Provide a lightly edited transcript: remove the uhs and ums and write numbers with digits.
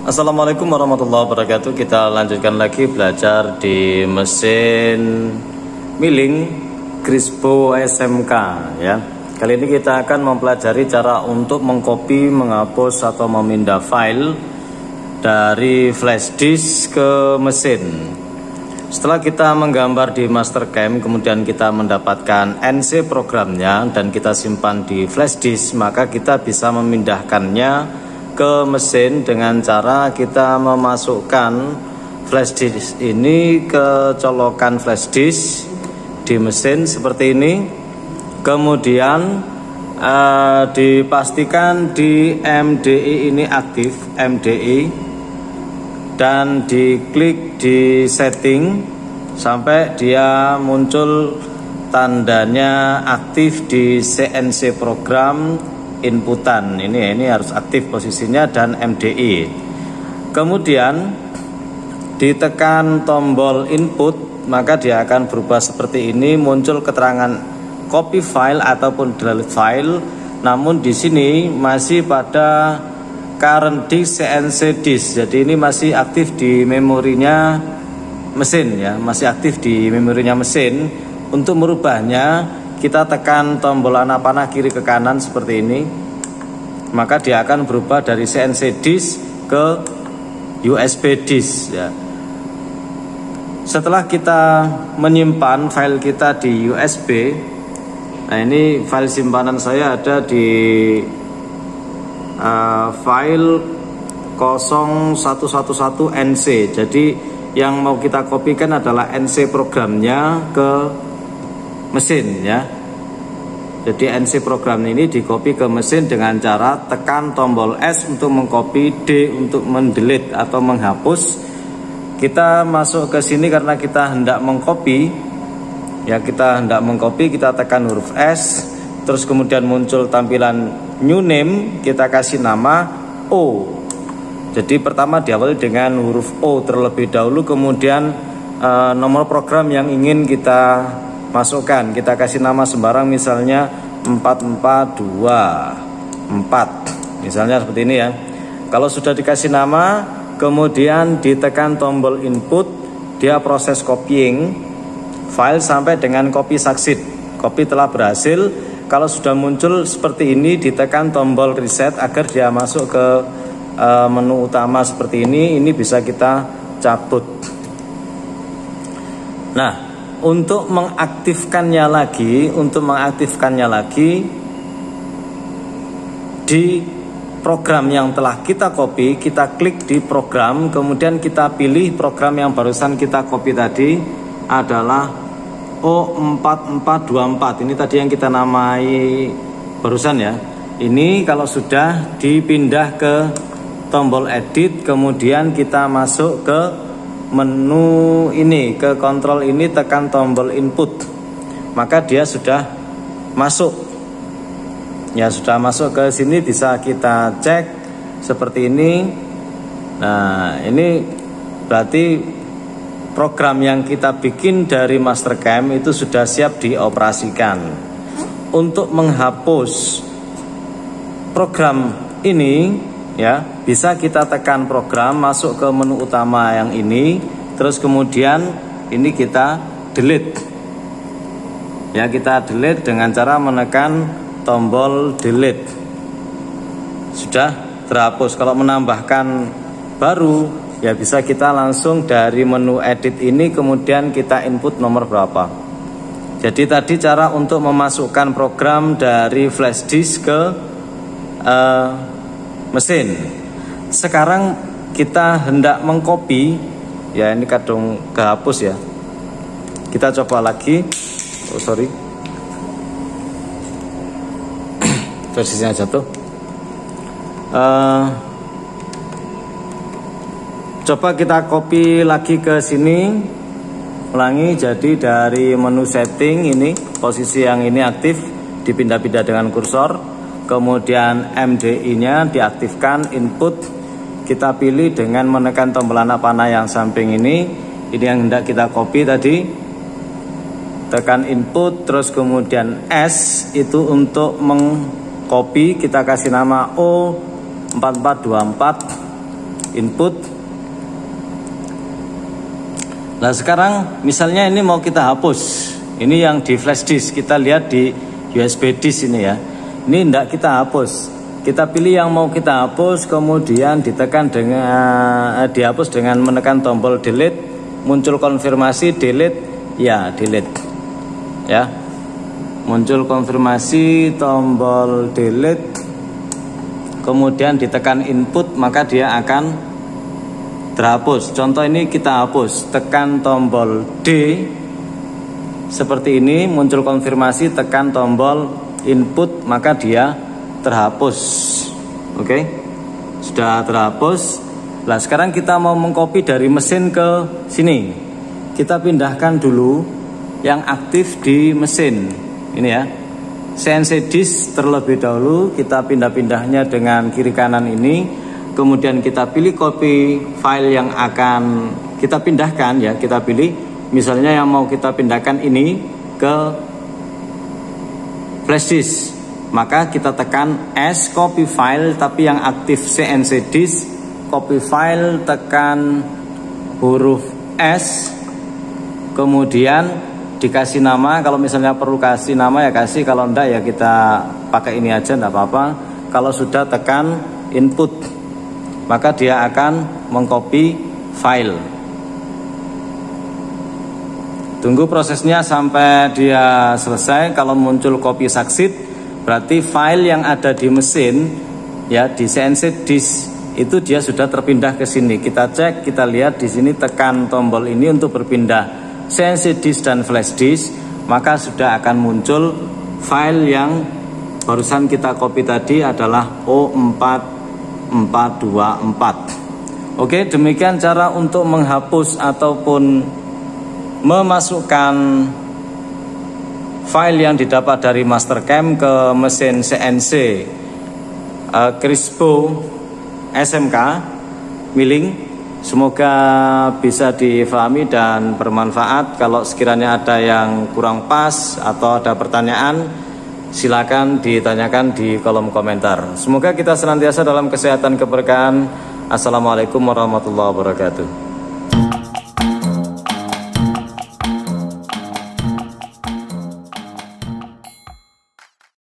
Assalamualaikum warahmatullahi wabarakatuh. Kita lanjutkan lagi belajar di mesin milling Crispo SMK ya. Kali ini kita akan mempelajari cara untuk mengcopy, menghapus atau memindah file dari flash disk ke mesin. Setelah kita menggambar di Mastercam, kemudian kita mendapatkan NC programnya dan kita simpan di flash disk, maka kita bisa memindahkannya ke mesin dengan cara kita memasukkan flash disk ini ke colokan flash disk di mesin seperti ini. Kemudian dipastikan di MDI ini aktif, MDI, dan diklik di setting sampai dia muncul tandanya aktif di CNC program inputan. Ini harus aktif posisinya dan MDI. Kemudian ditekan tombol input, maka dia akan berubah seperti ini, muncul keterangan copy file ataupun delete file. Namun di sini masih pada current disk CNC disk. Jadi ini masih aktif di memorinya mesin ya, masih aktif di memorinya mesin. Untuk merubahnya kita tekan tombol anak panah kiri ke kanan seperti ini, maka dia akan berubah dari CNC disk ke USB disk ya. Setelah kita menyimpan file kita di USB, nah ini file simpanan saya ada di file 0111NC. Jadi yang mau kita kopikan adalah NC programnya ke mesin ya. Jadi NC program ini dikopi ke mesin dengan cara tekan tombol S untuk mengcopy, D untuk mendelete atau menghapus. Kita masuk ke sini karena kita hendak mengcopy ya, kita tekan huruf S, terus kemudian muncul tampilan new name, kita kasih nama O. Jadi pertama diawali dengan huruf O terlebih dahulu, kemudian nomor program yang ingin kita masukkan, kita kasih nama sembarang, misalnya 4424 misalnya seperti ini ya. Kalau sudah dikasih nama, kemudian ditekan tombol input, dia proses copying file sampai dengan copy succeed, copy telah berhasil. Kalau sudah muncul seperti ini, ditekan tombol reset agar dia masuk ke menu utama seperti ini bisa kita cabut. Nah, untuk mengaktifkannya lagi di program yang telah kita copy, kita klik di program, kemudian kita pilih program yang barusan kita copy tadi adalah O4424. Ini tadi yang kita namai barusan ya. Ini kalau sudah dipindah ke tombol edit, kemudian kita masuk ke menu ini, ke kontrol ini, tekan tombol input, maka dia sudah masuk ya, sudah masuk ke sini. Bisa kita cek seperti ini. Nah, ini berarti program yang kita bikin dari Mastercam itu sudah siap dioperasikan. Untuk menghapus program ini ya, bisa kita tekan program, masuk ke menu utama yang ini, terus kemudian ini kita delete ya, kita delete dengan cara menekan tombol delete. Sudah terhapus. Kalau menambahkan baru ya, bisa kita langsung dari menu edit ini, kemudian kita input nomor berapa. Jadi tadi cara untuk memasukkan program dari flash disk ke mesin. Sekarang kita hendak mengcopy ya, ini kadang kehapus ya. Kita coba lagi. Oh sorry, versinya jatuh. Coba kita copy lagi ke sini, ulangi. Jadi dari menu setting ini, posisi yang ini aktif, dipindah-pindah dengan kursor. Kemudian MDI-nya diaktifkan, input kita pilih dengan menekan tombol anak panah yang samping ini. Ini yang hendak kita copy tadi. Tekan input, terus kemudian S itu untuk mengcopy, kita kasih nama O4424 input. Nah sekarang misalnya ini mau kita hapus, ini yang di flash disk, kita lihat di USB disk ini ya. Ini tidak kita hapus, kita pilih yang mau kita hapus, kemudian ditekan dengan dihapus dengan menekan tombol delete, muncul konfirmasi delete, ya delete, ya muncul konfirmasi tombol delete, kemudian ditekan input maka dia akan terhapus. Contoh ini kita hapus, tekan tombol D seperti ini, muncul konfirmasi, tekan tombol input maka dia terhapus. Oke, sudah terhapus. Nah sekarang kita mau mengcopy dari mesin ke sini, kita pindahkan dulu yang aktif di mesin ini ya, CNC disk terlebih dahulu, kita pindah-pindahnya dengan kiri kanan ini. Kemudian kita pilih copy file yang akan kita pindahkan ya, kita pilih misalnya yang mau kita pindahkan ini ke flash disk, maka kita tekan S copy file, tapi yang aktif CNC disk, copy file, tekan huruf S, kemudian dikasih nama. Kalau misalnya perlu kasih nama ya kasih, kalau enggak ya kita pakai ini aja, enggak apa-apa. Kalau sudah tekan input maka dia akan mengcopy file. Tunggu prosesnya sampai dia selesai. Kalau muncul copy succeed, berarti file yang ada di mesin ya, di CNC disk itu dia sudah terpindah ke sini. Kita cek, kita lihat di sini, tekan tombol ini untuk berpindah CNC disk dan flash disk, maka sudah akan muncul file yang barusan kita copy tadi adalah O4424. Oke, demikian cara untuk menghapus ataupun memasukkan file yang didapat dari Mastercam ke mesin CNC Crispo SMK milling. Semoga bisa difahami dan bermanfaat. Kalau sekiranya ada yang kurang pas atau ada pertanyaan, silakan ditanyakan di kolom komentar. Semoga kita senantiasa dalam kesehatan keberkahan. Assalamualaikum warahmatullahi wabarakatuh.